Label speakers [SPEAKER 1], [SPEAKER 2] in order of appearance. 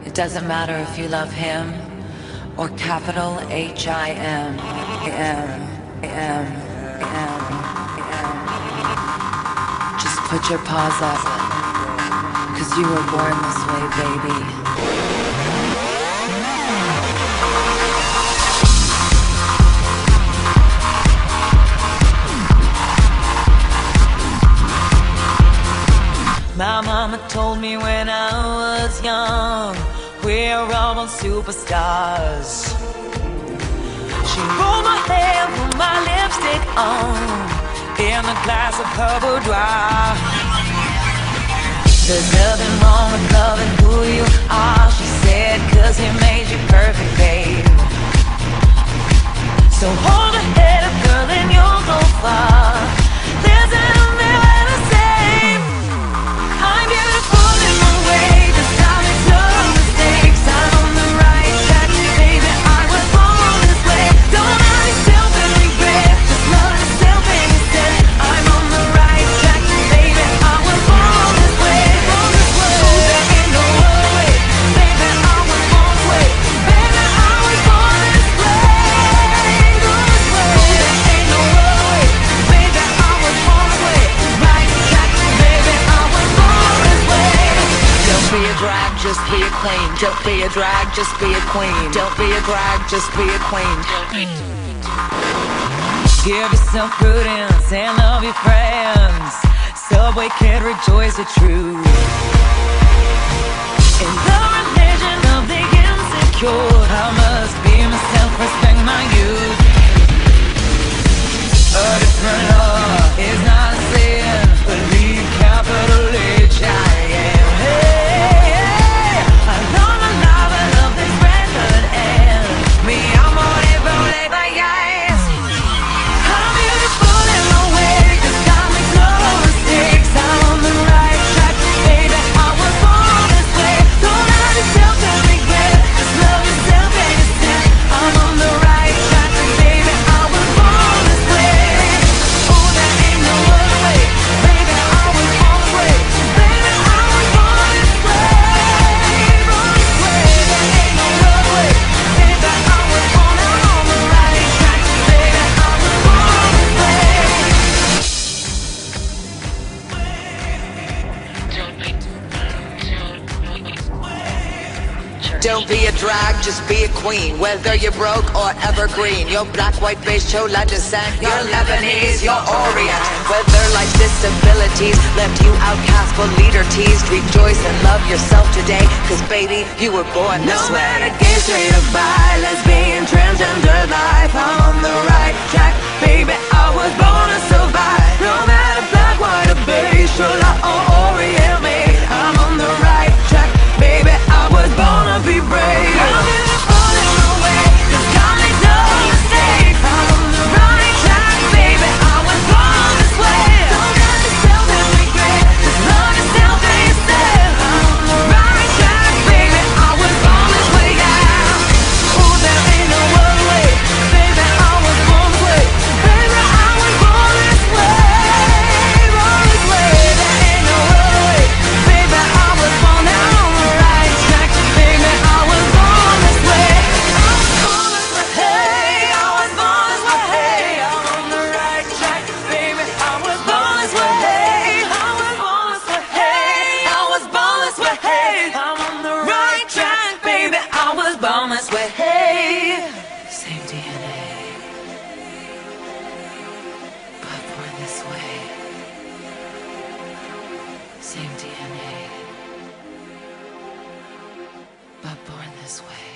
[SPEAKER 1] It doesn't matter if you love him or capital H-I-M. Just put your paws up, 'cause you were born this way, baby. My mama told me when I was young, we're all born superstars. She rolled my hair, put my lipstick on, in a glass of her boudoir. There's nothing wrong with loving who you are, she said, 'cause he made you perfect, babe. So hold your head up, girl, and you'll go far. Listen to me when I say I'm beautiful in my way, just I make no mistakes. I'm on the right track, baby, I was born this way. Don't hurt yourself and regret, just love yourself instead. I'm on the right track, baby, I was born this way. There ain't no other way, baby, I was born this way. Baby, I was born this way. There ain't no other way, baby, I was born this way. Right track, baby, I was born this way. Don't be a drag, just be a queen. Don't be a drag, just be a queen. Don't be a drag, just be a queen. Give yourself prudence and love your friends. Subway kid, rejoice the truth. In the religion of the insecure, I must be myself, respect my youth. A different law is not a sin, believe capital H-I-M. Hey, I love my life, I love this record, and me, I'm on it, rolling my eyes. I'm beautiful in my way, 'cause I make no mistakes. I'm on the right track, baby, I was born this way. Don't hurt yourself and regret, just love yourself and yourself. I'm on the right track, baby, I was born this way. Oh, there ain't no other way, baby, I was born this way. Baby, I was born this way. Born this way, there ain't no other way, baby, I was born. I'm on the right track, baby, I was born this way.
[SPEAKER 2] Don't be a drag, just be a queen. Whether you're broke or evergreen, your black, white, beige, chola descent, your Lebanese, your Orient. Whether life's disabilities left you outcast but leader teased, rejoice and love yourself today, 'cause baby, you were born this way.
[SPEAKER 1] No matter gay, straight or bi, lesbian, transgender life, I'm on the right track, baby, I was born to survive. No matter black, white or beige, chola or Orient, mate, I'm on the right track, baby, I was born to be brave. I'm beautiful in my way, 'cause I make no mistakes. I'm on the right track, baby, I was born this way. Don't hurt yourself and regret, just love yourself and yourself. I'm on the right track, baby, I was born this way, yeah. Oh, there ain't no other way, baby, I was born this way. Baby, I was born this way. Born this way, there ain't no other way, baby, I was born. Now I'm on the right track, baby, I was born this way. I was born this way, hey, I was born this way, hey, I'm on the right track, baby, I was born this way, hey, I was born this way, hey, I was born this way, hey, I'm on the right track, baby, I was born this way, hey. Same DNA, but born this way. Same DNA, but born this way.